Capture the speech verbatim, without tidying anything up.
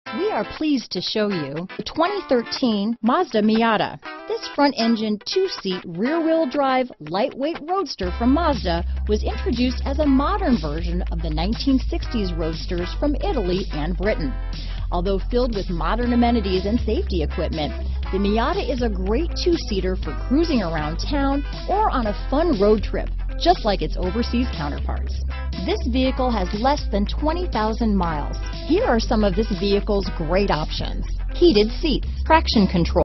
We are pleased to show you the twenty thirteen Mazda Miata. This front-engine, two-seat, rear-wheel drive, lightweight roadster from Mazda was introduced as a modern version of the nineteen sixties roadsters from Italy and Britain. Although filled with modern amenities and safety equipment, the Miata is a great two-seater for cruising around town or on a fun road trip, just like its overseas counterparts. This vehicle has less than twenty thousand miles. Here are some of this vehicle's great options: heated seats, traction control,